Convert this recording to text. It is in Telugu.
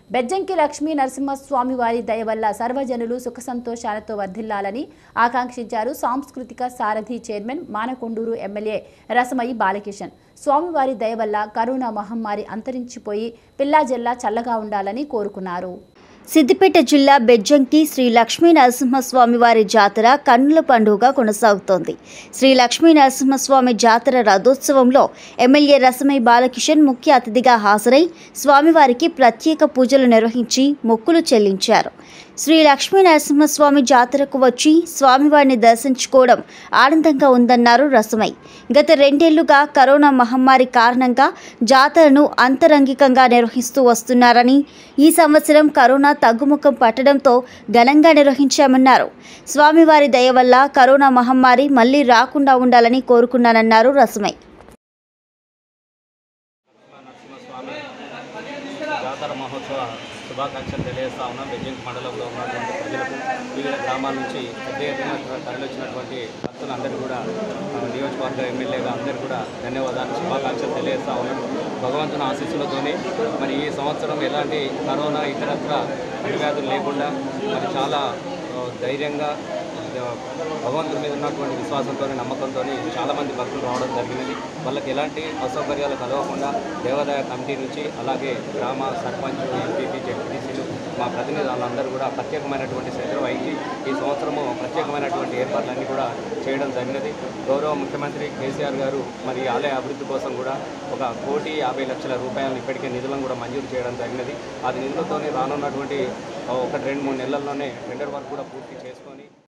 బెజ్జంకి లక్ష్మీ నరసింహస్వామి వారి దయ వల్ల సర్వజనులు సుఖ సంతోషాలతో వర్ధిల్లాలని ఆకాంక్షించారు సాంస్కృతిక సారథి చైర్మన్ మానకొండూరు ఎమ్మెల్యే రసమయి బాలకిషన్. స్వామివారి దయ వల్ల కరోనా మహమ్మారి అంతరించిపోయి పిల్లాజల్లా చల్లగా ఉండాలని కోరుకున్నారు. సిద్దిపేట జిల్లా బెజ్జంకి శ్రీ లక్ష్మీ నరసింహస్వామి వారి జాతర కన్నుల పండుగగా కొనసాగుతోంది. శ్రీ లక్ష్మీ నరసింహస్వామి జాతర రథోత్సవంలో ఎమ్మెల్యే రసమయి బాలకిషన్ ముఖ్య అతిథిగా హాజరై స్వామివారికి ప్రత్యేక పూజలు నిర్వహించి మొక్కులు చెల్లించారు. శ్రీ లక్ష్మీ నరసింహస్వామి జాతరకు వచ్చి స్వామివారిని దర్శించుకోవడం ఆనందంగా ఉందన్నారు రసమయి. గత 2 ఏళ్లుగా కరోనా మహమ్మారి కారణంగా జాతరను అంతరంగికంగా నిర్వహిస్తూ వస్తున్నారని, ఈ సంవత్సరం కరోనా తగ్గుముఖం పట్టడంతో ఘనంగా నిర్వహించామన్నారు. స్వామివారి దయ వల్ల కరోనా మహమ్మారి మళ్లీ రాకుండా ఉండాలని కోరుకున్నానన్నారు రసమయి. జాతర మహోత్సవ శుభాకాంక్షలు తెలియజేస్తా ఉన్నాం. బెజ్జంకి మండలంలో ఉన్నటువంటి ప్రజలకు, వివిధ గ్రామాల నుంచి పెద్ద ఎత్తున తరలివచ్చినటువంటి భక్తులందరూ కూడా నియోజకవర్గ ఎమ్మెల్యేగా అందరూ కూడా ధన్యవాదాలు, శుభాకాంక్షలు తెలియజేస్తా ఉన్నాం. భగవంతుని ఆశీస్సులతోనే మరి ఈ సంవత్సరం ఎలాంటి కరోనా ఇతరత్ర అంటువ్యాధులు లేకుండా మరి చాలా ధైర్యంగా భగవంతుడి మీద ఉన్నటువంటి విశ్వాసంతో, నమ్మకంతో చాలామంది భక్తులు రావడం జరిగినది. వాళ్ళకి ఎలాంటి అసౌకర్యాలు కలగకుండా దేవాదాయ కమిటీ నుంచి, అలాగే గ్రామ సర్పంచ్, ఎంపీపీ, జెడ్పీటీసీలు, మా ప్రతినిధులు వాళ్ళందరూ కూడా ప్రత్యేకమైనటువంటి శ్రద్ధ వహించి ఈ సంవత్సరము ప్రత్యేకమైనటువంటి ఏర్పాట్లన్నీ కూడా చేయడం జరిగినది. గౌరవ ముఖ్యమంత్రి కేసీఆర్ గారు మరి ఆలయ అభివృద్ధి కోసం కూడా 1,50,00,000 రూపాయలను ఇప్పటికే నిధులను కూడా మంజూరు చేయడం జరిగినది. అది నిధులతోనే రానున్నటువంటి 1-2-3 నెలల్లోనే టెండర్ వర్క్ కూడా పూర్తి చేసుకొని